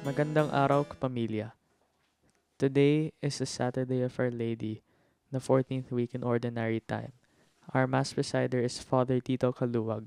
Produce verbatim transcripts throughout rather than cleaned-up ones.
Magandang araw, Kapamilya. Today is the Saturday of Our Lady, the fourteenth week in Ordinary Time. Our Mass presider is Father Tito Caluag.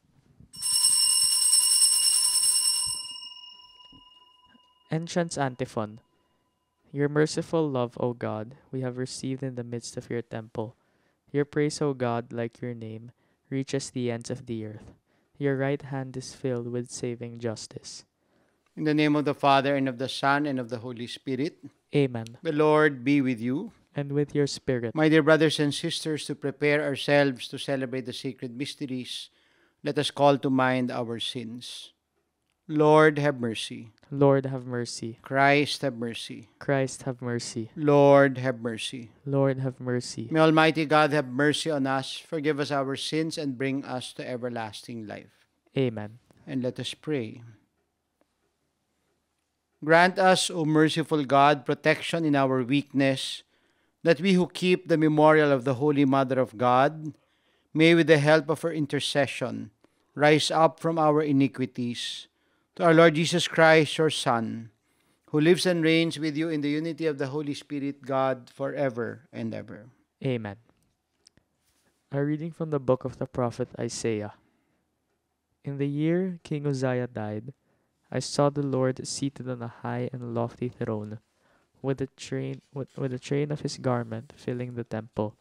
Entrance Antiphon. Your merciful love, O God, we have received in the midst of your temple. Your praise, O God, like your name, reaches the ends of the earth. Your right hand is filled with saving justice. In the name of the Father, and of the Son, and of the Holy Spirit. Amen. The Lord be with you. And with your spirit. My dear brothers and sisters, to prepare ourselves to celebrate the sacred mysteries, let us call to mind our sins. Lord, have mercy. Lord, have mercy. Christ, have mercy. Christ, have mercy. Lord, have mercy. Lord, have mercy. May Almighty God have mercy on us, forgive us our sins, and bring us to everlasting life. Amen. And let us pray. Grant us, O merciful God, protection in our weakness, that we who keep the memorial of the Holy Mother of God may, with the help of her intercession, rise up from our iniquities. To our Lord Jesus Christ, your Son, who lives and reigns with you in the unity of the Holy Spirit, God, forever and ever. Amen. A reading from the book of the prophet Isaiah. In the year King Uzziah died, I saw the Lord seated on a high and lofty throne, with the train with, with the train of his garment filling the temple.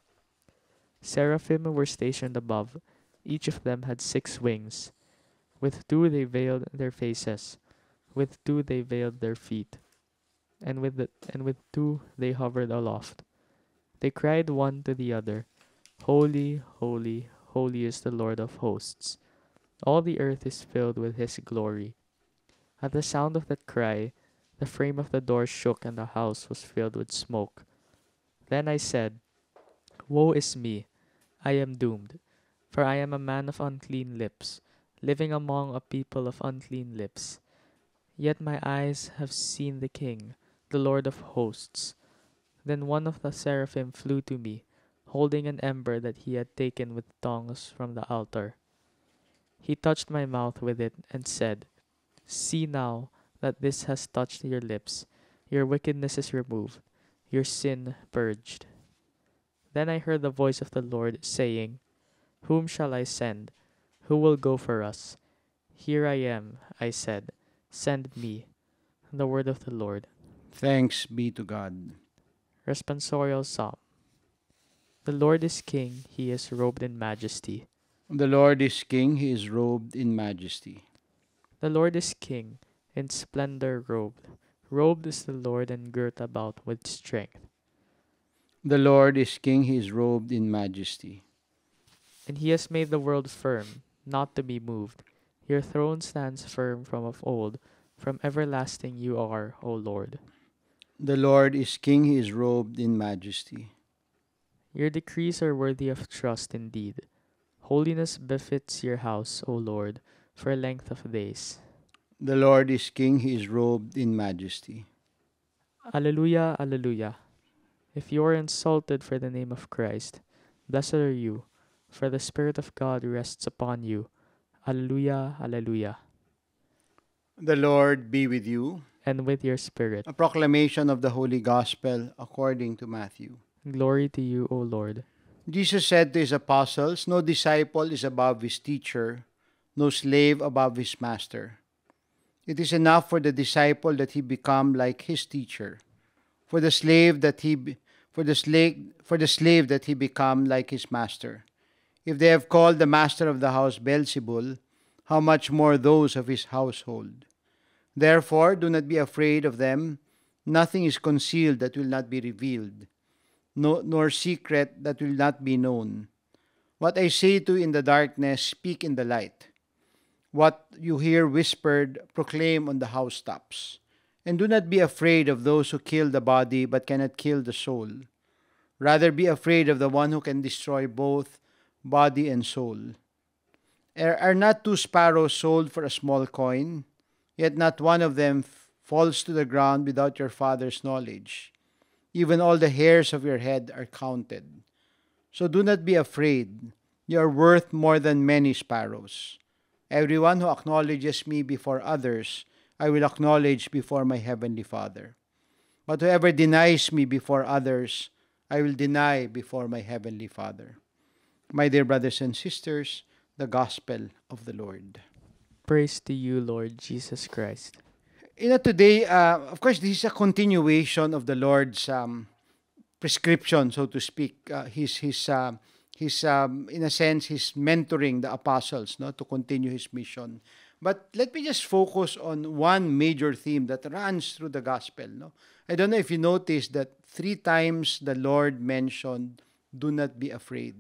Seraphim were stationed above; each of them had six wings. With two they veiled their faces, with two they veiled their feet, and with the, and with two they hovered aloft. They cried one to the other, "Holy, holy, holy is the Lord of hosts. All the earth is filled with his glory." At the sound of that cry, the frame of the door shook and the house was filled with smoke. Then I said, "Woe is me! I am doomed, for I am a man of unclean lips, living among a people of unclean lips. Yet my eyes have seen the King, the Lord of hosts." Then one of the seraphim flew to me, holding an ember that he had taken with tongs from the altar. He touched my mouth with it and said, "See now that this has touched your lips, your wickedness is removed, your sin purged." Then I heard the voice of the Lord saying, "Whom shall I send? Who will go for us?" "Here I am," I said, "send me." The word of the Lord. Thanks be to God. Responsorial Psalm. The Lord is King, he is robed in majesty. The Lord is King, he is robed in majesty. The Lord is King, in splendor robed. Robed is the Lord and girt about with strength. The Lord is King, he is robed in majesty. And he has made the world firm, not to be moved. Your throne stands firm from of old. From everlasting you are, O Lord. The Lord is King, he is robed in majesty. Your decrees are worthy of trust indeed. Holiness befits your house, O Lord, for length of days. The Lord is King, he is robed in majesty. Alleluia, alleluia. If you are insulted for the name of Christ, blessed are you, for the Spirit of God rests upon you. Alleluia, alleluia. The Lord be with you. And with your spirit. A proclamation of the Holy Gospel according to Matthew. Glory to you, O Lord. Jesus said to his apostles, "No disciple is above his teacher, no slave above his master. It is enough for the disciple that he become like his teacher, for the slave that he be, for the slave for the slave that he become like his master. If they have called the master of the house Beelzebul, how much more those of his household? Therefore, do not be afraid of them. Nothing is concealed that will not be revealed, no, nor secret that will not be known. What I say to you in the darkness, speak in the light. What you hear whispered, proclaim on the housetops. And do not be afraid of those who kill the body but cannot kill the soul. Rather be afraid of the one who can destroy both body and soul. Are, are not two sparrows sold for a small coin? Yet not one of them f- falls to the ground without your Father's knowledge. Even all the hairs of your head are counted. So do not be afraid. You are worth more than many sparrows. Everyone who acknowledges me before others, I will acknowledge before my heavenly Father. But whoever denies me before others, I will deny before my heavenly Father. My dear brothers and sisters, the gospel of the Lord. Praise to you, Lord Jesus Christ. You know, today, uh, of course, this is a continuation of the Lord's um, prescription, so to speak. Uh, his, his, uh, his um, in a sense, he's mentoring the apostles, no, to continue his mission. But let me just focus on one major theme that runs through the gospel. No, I don't know if you noticed that three times the Lord mentioned, "Do not be afraid."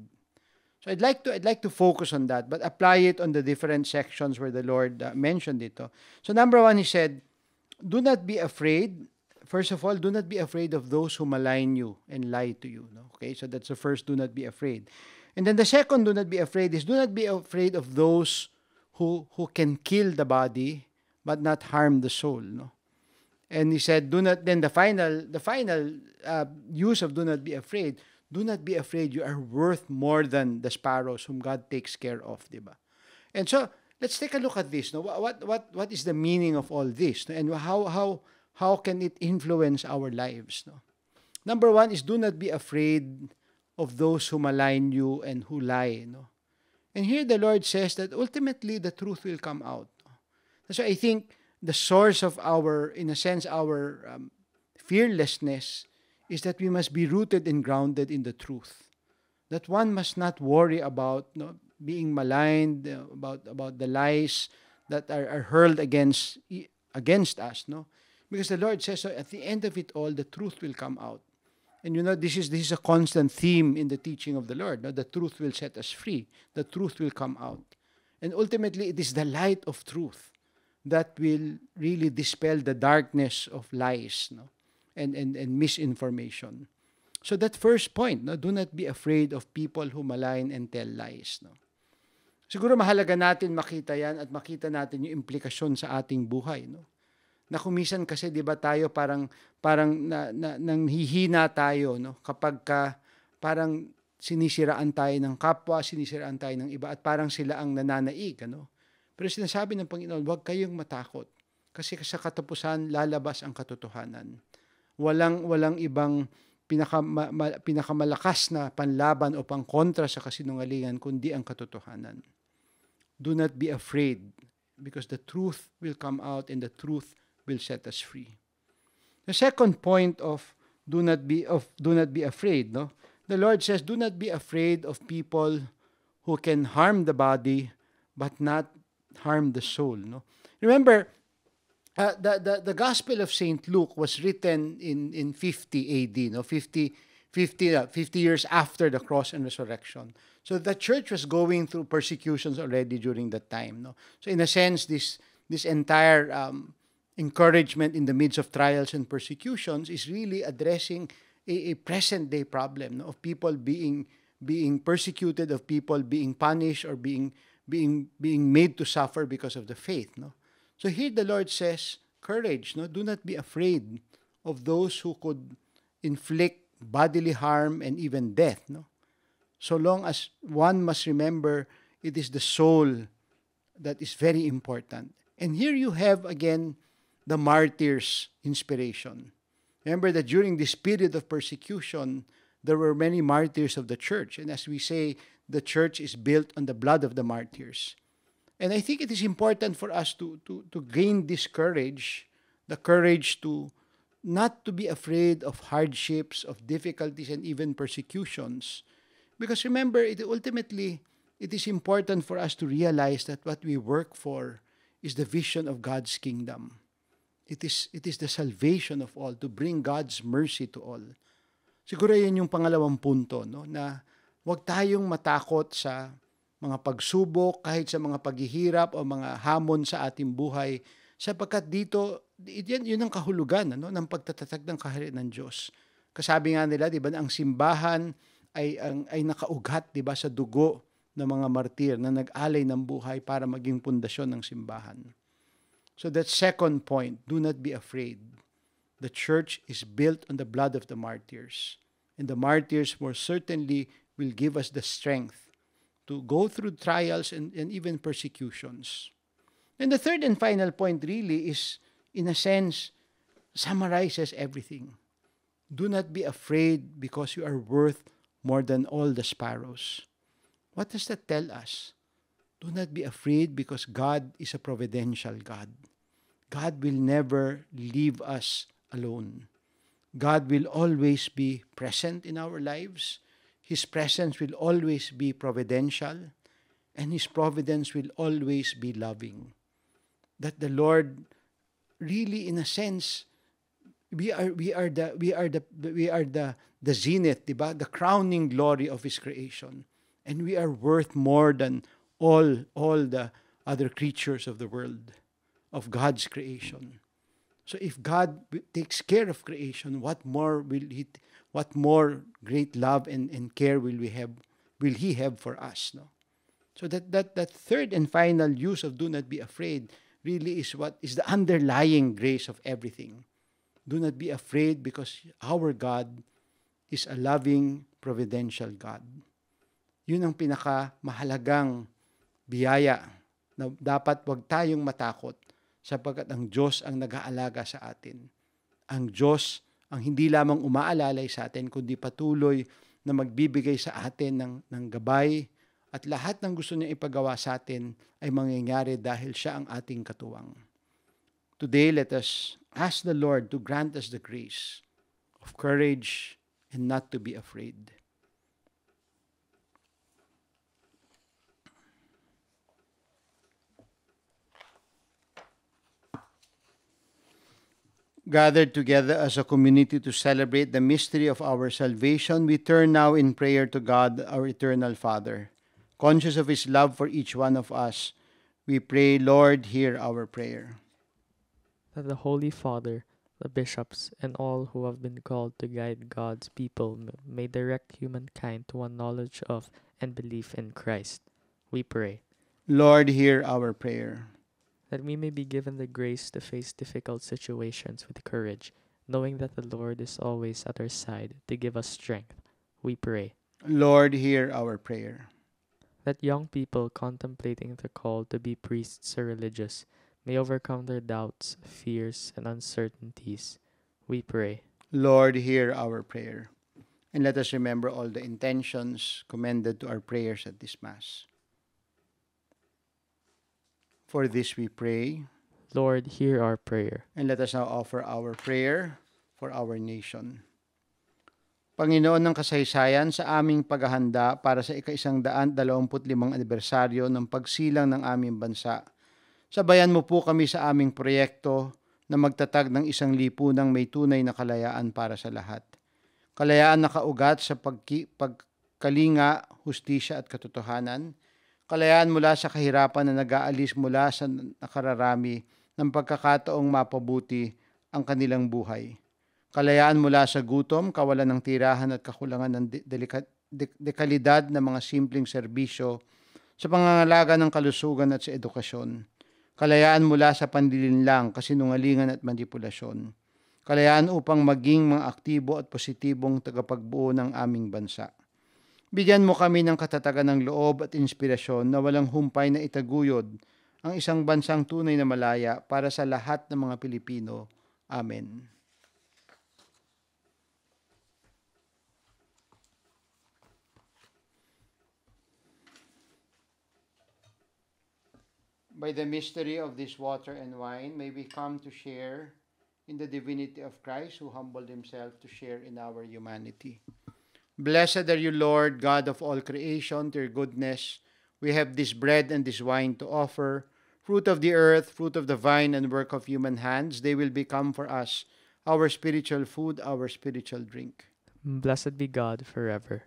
So I'd like to I'd like to focus on that, but apply it on the different sections where the Lord uh, mentioned it. Oh. So number one, he said, "Do not be afraid." First of all, do not be afraid of those who malign you and lie to you. No? Okay, so that's the first. Do not be afraid, and then the second, do not be afraid is do not be afraid of those who who can kill the body but not harm the soul. No, and he said, do not. Then the final the final uh, use of do not be afraid. Do not be afraid. You are worth more than the sparrows whom God takes care of, diba? And so let's take a look at this. No, what what what is the meaning of all this, no? And how how how can it influence our lives? No, number one is do not be afraid of those who malign you and who lie. No, and here the Lord says that ultimately the truth will come out. So I think the source of our, in a sense, our um, fearlessness is that we must be rooted and grounded in the truth. That one must not worry about, no, being maligned, uh, about about the lies that are, are hurled against against us, no, because the Lord says, so at the end of it all, the truth will come out. And you know, this is this is a constant theme in the teaching of the Lord. No? The truth will set us free. The truth will come out. And ultimately, it is the light of truth that will really dispel the darkness of lies, no? and, and, and misinformation. So that first point, no? Do not be afraid of people who malign and tell lies. No? Siguro mahalaga natin makita yan at makita natin yung implikasyon sa ating buhay. No? Na kumisan kasi 'di ba tayo parang parang na, na nanghihina tayo, no, kapag ka parang sinisiraan tayo ng kapwa, sinisiraan tayo ng iba at parang sila ang nananaig, ano. Pero sinasabi ng Panginoon, huwag kayong matakot kasi sa katapusan lalabas ang katotohanan. Walang walang ibang pinaka ma, ma, pinakamalakas na panlaban o pangkontra sa kasinungalingan kundi ang katotohanan. Do not be afraid because the truth will come out and the truth will set us free. The second point of do not be of do not be afraid, no? The Lord says, do not be afraid of people who can harm the body but not harm the soul, no? Remember, uh, the, the the Gospel of Saint Luke was written in in fifty A D, no? fifty, fifty, uh, fifty years after the cross and resurrection. So the church was going through persecutions already during that time, no? So in a sense, this this entire um, encouragement in the midst of trials and persecutions is really addressing a, a present-day problem, no, of people being being persecuted, of people being punished or being being being made to suffer because of the faith. No, so here the Lord says, courage. No, do not be afraid of those who could inflict bodily harm and even death. No, so long as one must remember it is the soul that is very important. And here you have again the martyrs' inspiration. Remember that during this period of persecution, there were many martyrs of the church. And as we say, the church is built on the blood of the martyrs. And I think it is important for us to, to, to gain this courage, the courage to not to be afraid of hardships, of difficulties, and even persecutions. Because remember, it ultimately, it is important for us to realize that what we work for is the vision of God's kingdom. It is, it is the salvation of all, to bring God's mercy to all. Siguro yan yung pangalawang punto, no? Na huwag tayong matakot sa mga pagsubok, kahit sa mga paghihirap o mga hamon sa ating buhay, sapagkat dito, yan, yun ang kahulugan, ano, ng pagtatatag ng kaharian ng Diyos. Kasabi nga nila, di ba, ang simbahan ay, ang, ay nakaugat, di ba, sa dugo ng mga martir na nag-alay ng buhay para maging pundasyon ng simbahan. So that second point, do not be afraid. The church is built on the blood of the martyrs. And the martyrs more certainly will give us the strength to go through trials and, and even persecutions. And the third and final point really is in a sense, summarizes everything. Do not be afraid because you are worth more than all the sparrows. What does that tell us? Do not be afraid because God is a providential God. God will never leave us alone. God will always be present in our lives. His presence will always be providential, and His providence will always be loving. That the Lord really, in a sense, we are we are the we are the we are the the zenith, diba? The crowning glory of His creation, and we are worth more than all all the other creatures of the world, of God's creation. So if God takes care of creation, what more will He, what more great love and, and care will we have, will He have for us? No. So that that that third and final use of "do not be afraid" really is what is the underlying grace of everything. Do not be afraid because our God is a loving, providential God. Yun ang pinakamahalagang biyaya na dapat wag tayong matakot sapagkat ang Diyos ang nag-aalaga sa atin. Ang Diyos ang hindi lamang umaalalay sa atin, kundi patuloy na magbibigay sa atin ng, ng gabay at lahat ng gusto niya ipagawa sa atin ay mangyayari dahil siya ang ating katuwang. Today, let us ask the Lord to grant us the grace of courage and not to be afraid. Gathered together as a community to celebrate the mystery of our salvation, we turn now in prayer to God, our eternal Father. Conscious of His love for each one of us, we pray, Lord, hear our prayer. That the Holy Father, the bishops, and all who have been called to guide God's people may direct humankind to a knowledge of and belief in Christ, we pray. Lord, hear our prayer. That we may be given the grace to face difficult situations with courage, knowing that the Lord is always at our side to give us strength, we pray. Lord, hear our prayer. That young people contemplating the call to be priests or religious may overcome their doubts, fears, and uncertainties, we pray. Lord, hear our prayer. And let us remember all the intentions commended to our prayers at this Mass. For this we pray. Lord, hear our prayer. And let us now offer our prayer for our nation. Panginoon ng kasaysayan, sa aming paghahanda para sa ika-isang daan dalawamput limang anibersaryo ng pagsilang ng aming bansa, sabayan mo po kami sa aming proyekto na magtatag ng isang lipunang may tunay na kalayaan para sa lahat. Kalayaan na kaugat sa pagki, pagkalinga, hustisya at katotohanan. Kalayaan mula sa kahirapan na nag-aalis mula sa nakararami ng pagkakataong mapabuti ang kanilang buhay. Kalayaan mula sa gutom, kawalan ng tirahan at kakulangan ng delika, de, dekalidad ng mga simpleng serbisyo sa pangangalaga ng kalusugan at sa edukasyon. Kalayaan mula sa panlilinlang, kasinungalingan at manipulasyon. Kalayaan upang maging mga aktibo at positibong tagapagbuo ng aming bansa. Bigyan mo kami ng katatagan ng loob at inspirasyon na walang humpay na itaguyod ang isang bansang tunay na malaya para sa lahat ng mga Pilipino. Amen. By the mystery of this water and wine, may we come to share in the divinity of Christ, who humbled Himself to share in our humanity. Blessed are you, Lord, God of all creation. To your goodness, we have this bread and this wine to offer, fruit of the earth, fruit of the vine, and work of human hands. They will become for us our spiritual food, our spiritual drink. Blessed be God forever.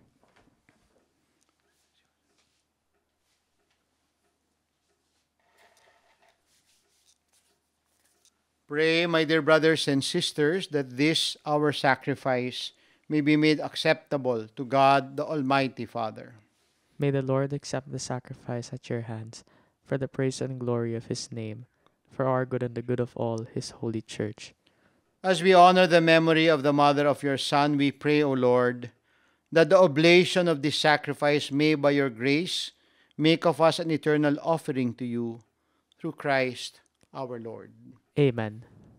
Pray, my dear brothers and sisters, that this our sacrifice may be made acceptable to God, the Almighty Father. May the Lord accept the sacrifice at your hands, for the praise and glory of His name, for our good and the good of all His holy Church. As we honor the memory of the mother of your Son, we pray, O Lord, that the oblation of this sacrifice may, by your grace, make of us an eternal offering to you, through Christ our Lord. Amen.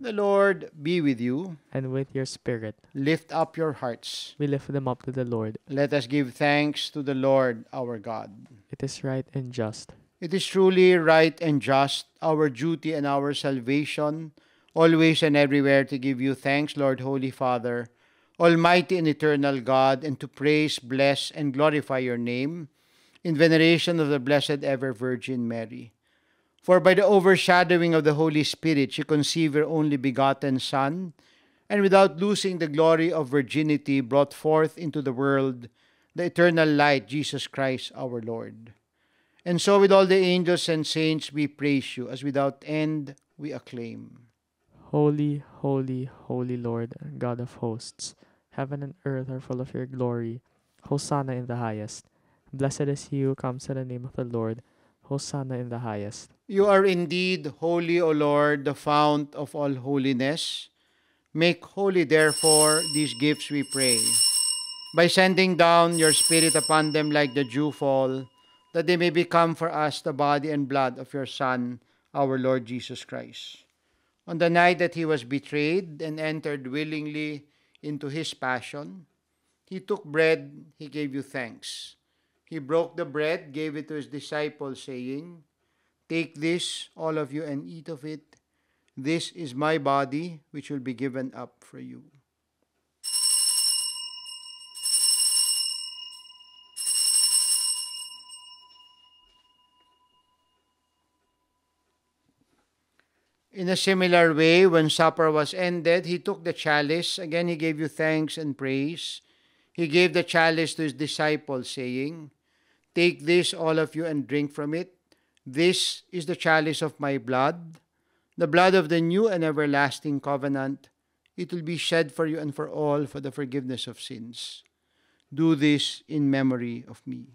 The Lord be with you. And with your spirit, Lift up your hearts. we lift them up to the Lord. Let us give thanks to the Lord our God. It is right and just. It is truly right and just, our duty and our salvation, always and everywhere to give you thanks, Lord Holy Father, Almighty and eternal God, and to praise, bless, and glorify your name in veneration of the Blessed Ever Virgin Mary. For by the overshadowing of the Holy Spirit, she conceived her only begotten Son, and without losing the glory of virginity, brought forth into the world the eternal light, Jesus Christ our Lord. And so with all the angels and saints we praise you, as without end we acclaim. Holy, holy, holy Lord, God of hosts, heaven and earth are full of your glory. Hosanna in the highest. Blessed is he who comes in the name of the Lord. Hosanna in the highest. You are indeed holy, O Lord, the fount of all holiness. Make holy, therefore, these gifts, we pray, by sending down your Spirit upon them like the dewfall, that they may become for us the body and blood of your Son, our Lord Jesus Christ. On the night that he was betrayed and entered willingly into his passion, he took bread, he gave you thanks. He broke the bread, gave it to his disciples, saying, "Take this, all of you, and eat of it. This is my body, which will be given up for you." In a similar way, when supper was ended, he took the chalice. Again, he gave you thanks and praise. He gave the chalice to his disciples, saying, "Take this, all of you, and drink from it. This is the chalice of my blood, the blood of the new and everlasting covenant. It will be shed for you and for all for the forgiveness of sins. Do this in memory of me."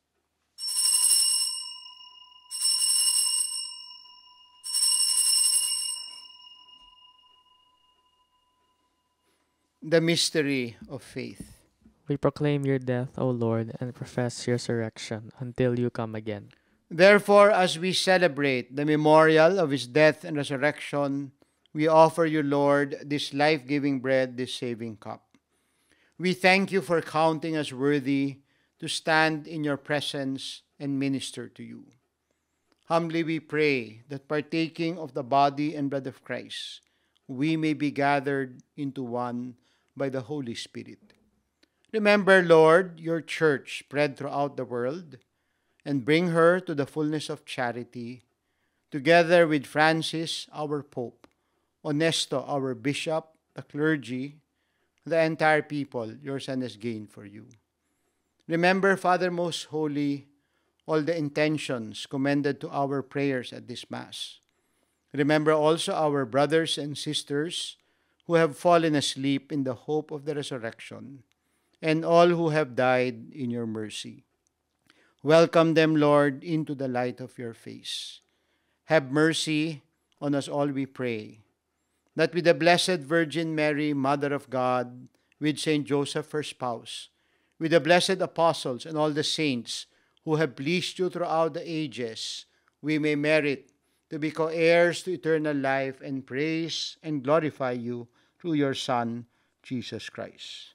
The mystery of faith. We proclaim your death, O Lord, and profess your resurrection until you come again. Therefore, as we celebrate the memorial of his death and resurrection, we offer you, Lord, this life-giving bread, this saving cup. We thank you for counting us worthy to stand in your presence and minister to you. Humbly we pray that partaking of the body and blood of Christ, we may be gathered into one by the Holy Spirit. Remember, Lord, your church spread throughout the world, and bring her to the fullness of charity, together with Francis, our Pope, Onesto, our Bishop, the clergy, the entire people your Son has gained for you. Remember, Father most holy, all the intentions commended to our prayers at this Mass. Remember also our brothers and sisters who have fallen asleep in the hope of the resurrection, and all who have died in your mercy. Welcome them, Lord, into the light of your face. Have mercy on us all, we pray, that with the Blessed Virgin Mary, Mother of God, with Saint Joseph, her spouse, with the blessed apostles and all the saints who have pleased you throughout the ages, we may merit to be co-heirs to eternal life and praise and glorify you through your Son, Jesus Christ.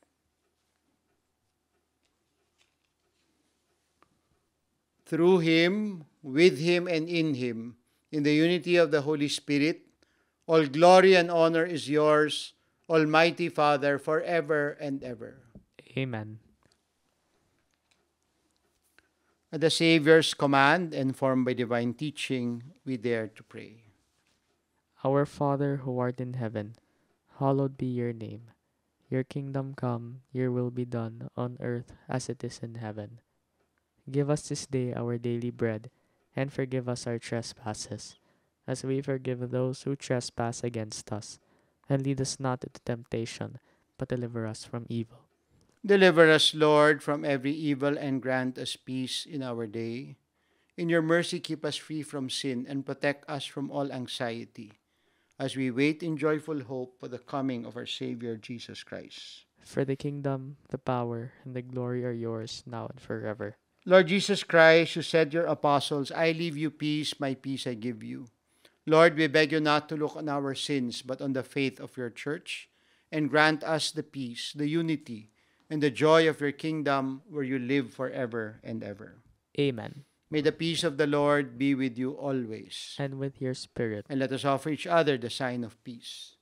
Through him, with him, and in him, in the unity of the Holy Spirit, all glory and honor is yours, Almighty Father, forever and ever. Amen. At the Savior's command, and formed by divine teaching, we dare to pray. Our Father who art in heaven, hallowed be your name. Your kingdom come, your will be done, on earth as it is in heaven. Give us this day our daily bread, and forgive us our trespasses, as we forgive those who trespass against us. And lead us not into temptation, but deliver us from evil. Deliver us, Lord, from every evil, and grant us peace in our day. In your mercy, keep us free from sin, and protect us from all anxiety, as we wait in joyful hope for the coming of our Savior, Jesus Christ. For the kingdom, the power, and the glory are yours, now and forever. Lord Jesus Christ, you said your apostles, "I leave you peace, my peace I give you." Lord, we beg you not to look on our sins, but on the faith of your church, and grant us the peace, the unity, and the joy of your kingdom where you live forever and ever. Amen. May the peace of the Lord be with you always. And with your spirit. And let us offer each other the sign of peace.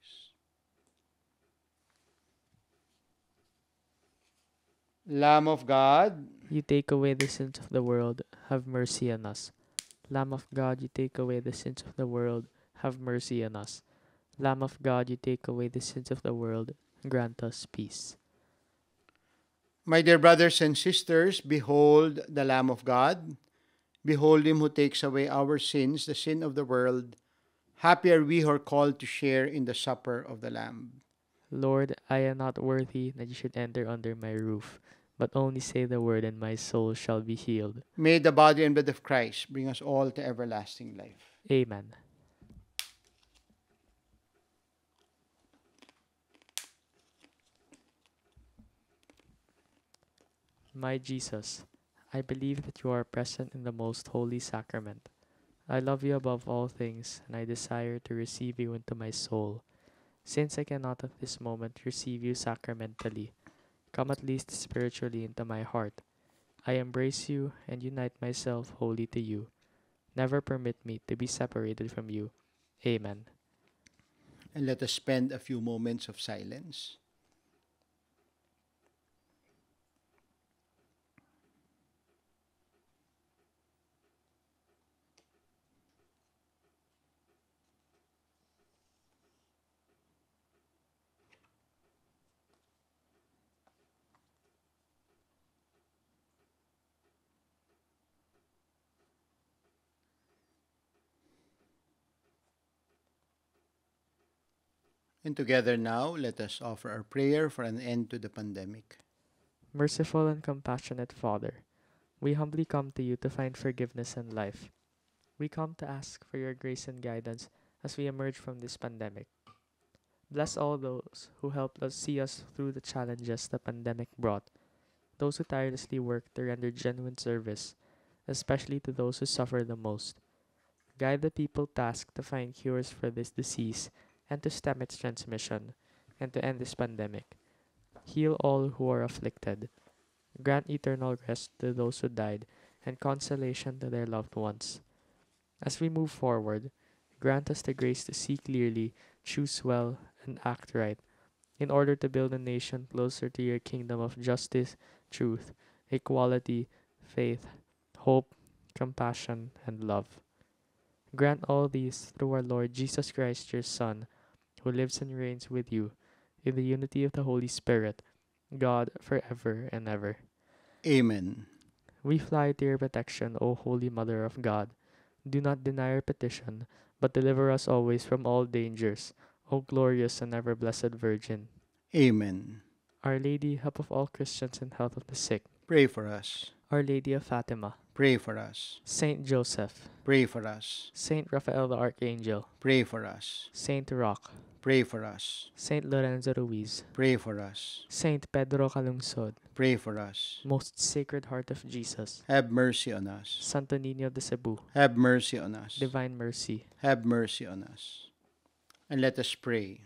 Lamb of God, You take away the sins of the world, have mercy on us. Lamb of God, you take away the sins of the world, have mercy on us. Lamb of God, you take away the sins of the world, grant us peace. my dear brothers and sisters, behold the Lamb of God. Behold him who takes away our sins, the sin of the world. Happy are we who are called to share in the supper of the Lamb. Lord, I am not worthy that you should enter under my roof, but only say the word and my soul shall be healed. May the body and blood of Christ bring us all to everlasting life. Amen. My Jesus, I believe that you are present in the most holy sacrament. I love you above all things, and I desire to receive you into my soul. Since I cannot at this moment receive you sacramentally, come at least spiritually into my heart. I embrace you and unite myself wholly to you. Never permit me to be separated from you. Amen. And let us spend a few moments of silence. And together now, let us offer our prayer for an end to the pandemic. Merciful and compassionate Father, we humbly come to you to find forgiveness and life. We come to ask for your grace and guidance as we emerge from this pandemic. Bless all those who helped us see us through the challenges the pandemic brought, those who tirelessly work to render genuine service, especially to those who suffer the most. Guide the people tasked to find cures for this disease and to stem its transmission, and to end this pandemic. Heal all who are afflicted. Grant eternal rest to those who died, and consolation to their loved ones. As we move forward, grant us the grace to see clearly, choose well, and act right, in order to build a nation closer to your kingdom of justice, truth, equality, faith, hope, compassion, and love. Grant all these through our Lord Jesus Christ, your Son, who lives and reigns with you, in the unity of the Holy Spirit, God, forever and ever. Amen. We fly to your protection, O Holy Mother of God. Do not deny our petition, but deliver us always from all dangers, O glorious and ever blessed Virgin. Amen. Our Lady, help of all Christians and health of the sick. Pray for us. Our Lady of Fatima. Pray for us. Saint Joseph. Pray for us. Saint Raphael the Archangel. Pray for us. Saint Roch. Pray for us. Saint Lorenzo Ruiz. Pray for us. Saint Pedro Calungsod. Pray for us. Most Sacred Heart of Jesus. Have mercy on us. Santo Niño de Cebu. Have mercy on us. Divine Mercy. Have mercy on us. And let us pray.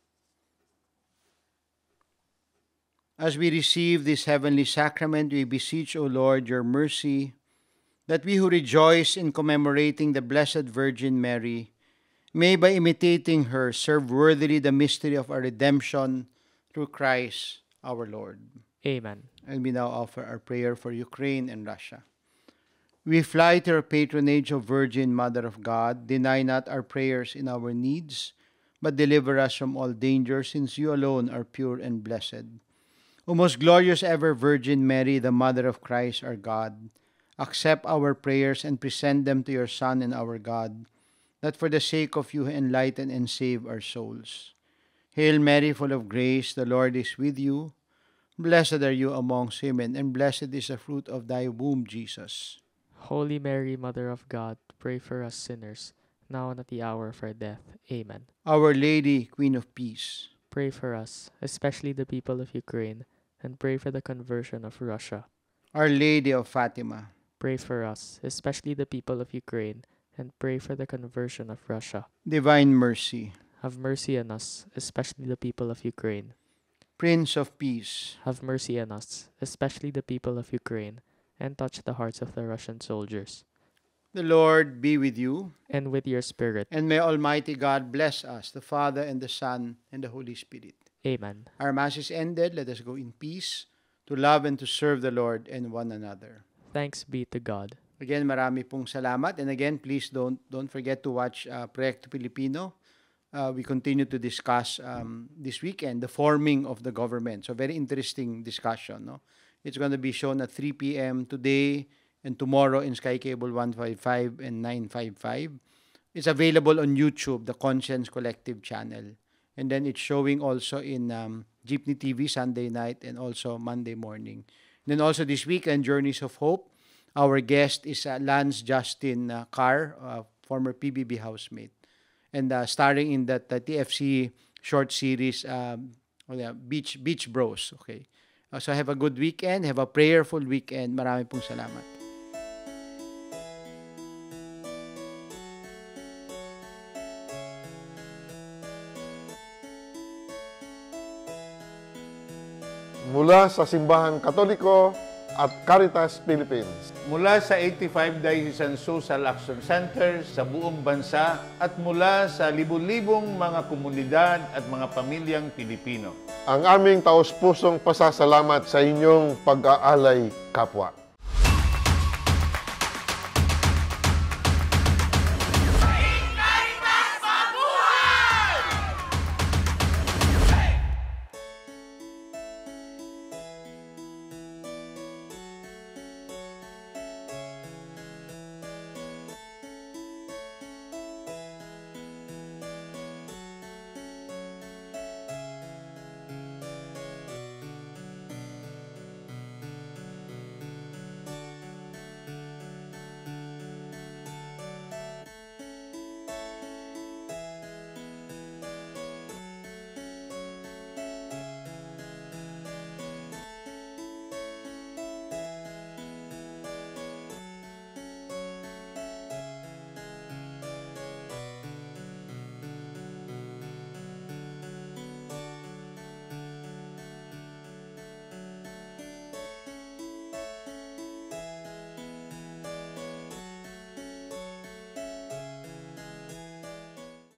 As we receive this heavenly sacrament, we beseech, O Lord, your mercy, that we who rejoice in commemorating the Blessed Virgin Mary may, by imitating her, serve worthily the mystery of our redemption through Christ our Lord. Amen. And we now offer our prayer for Ukraine and Russia. We fly to your patronage, O Virgin Mother of God. Deny not our prayers in our needs, but deliver us from all danger, since you alone are pure and blessed. O most glorious ever Virgin Mary, the Mother of Christ our God, accept our prayers and present them to your Son and our God, that for the sake of you enlighten and save our souls. Hail Mary, full of grace, the Lord is with you. Blessed are you amongst women, and blessed is the fruit of thy womb, Jesus. Holy Mary, Mother of God, pray for us sinners, now and at the hour of our death. Amen. Our Lady, Queen of Peace, Pray for us, especially the people of Ukraine, and pray for the conversion of Russia. Our Lady of Fatima, Pray for us, especially the people of Ukraine, and pray for the conversion of Russia. Divine mercy. Have mercy on us, especially the people of Ukraine. Prince of Peace. Have mercy on us, especially the people of Ukraine, and touch the hearts of the Russian soldiers. The Lord be with you. And with your spirit. And may Almighty God bless us, the Father and the Son and the Holy Spirit. Amen. Our Mass is ended. Let us go in peace to love and to serve the Lord and one another. Thanks be to God. Again, marami pong salamat. And again, please don't don't forget to watch uh, Proyekto Pilipino. Uh, we continue to discuss um, this weekend the forming of the government. So very interesting discussion. No? It's going to be shown at three p.m. today and tomorrow in Sky Cable one fifty-five and nine fifty-five. It's available on YouTube, the Conscience Collective channel. And then it's showing also in um, Jeepney T V Sunday night and also Monday morning. And then also this weekend, Journeys of Hope. Our guest is uh, Lance Justin uh, Carr, uh, former P B B housemate. And uh, starring in that uh, T F C short series, um, oh yeah, Beach Beach Bros. Okay. Uh, so have a good weekend. Have a prayerful weekend. Marami pong salamat. Mula sa Simbahan Katoliko at Caritas Philippines. Mula sa eighty-five Diocesan Social Action Centers sa buong bansa at mula sa libu-libong mga komunidad at mga pamilyang Pilipino. Ang aming taos-pusong pasasalamat sa inyong pag-aalay kapwa.